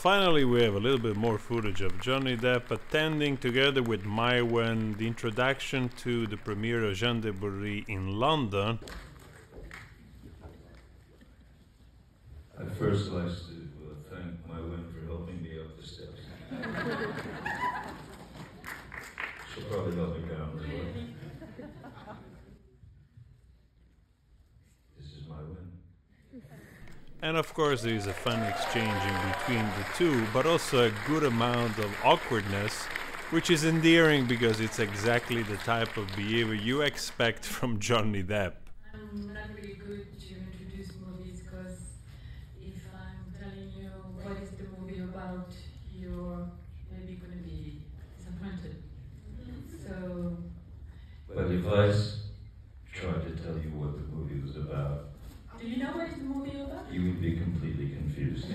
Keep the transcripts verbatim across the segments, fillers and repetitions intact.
finally, we have a little bit more footage of Johnny Depp attending, together with Mai Wen, the introduction to the premiere of Jean de Bourry in London. I'd first like to uh, thank Mai Wen for helping me up the steps. She'll probably help me down as well. This is Mai Wen. And of course there is a fun exchange in between the two, but also a good amount of awkwardness, which is endearing because it's exactly the type of behavior you expect from Johnny Depp. I'm not really good to introduce movies because if I'm telling you what is the movie about, you're maybe going to be disappointed. So... But if I tried to tell you what the movie was about, do you know what is the movie about? you would be completely confused.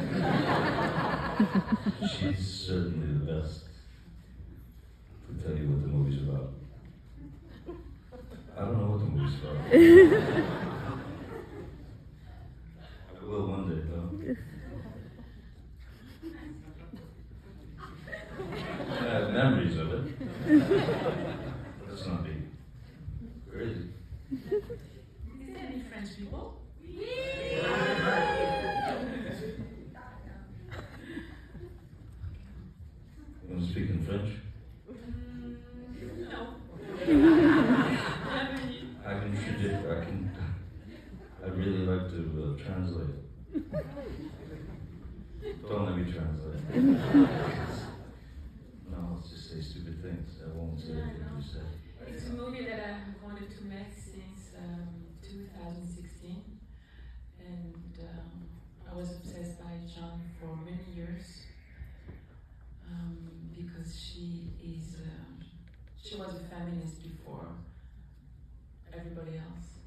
She's certainly the best to tell you what the movie's about. I don't know what the movie's about. I will one day, though. I have memories of it. Let's not be crazy. Is there any French people? You want to speak in French? Mm, no. I can predict, I can, I'd really like to uh, translate. Don't let me translate. No, let's just say stupid things. I won't say anything you say. It's a movie that I have wanted to make since um, two thousand sixteen, and um, I was obsessed by John for many years um, because she is, uh, she was a feminist before everybody else.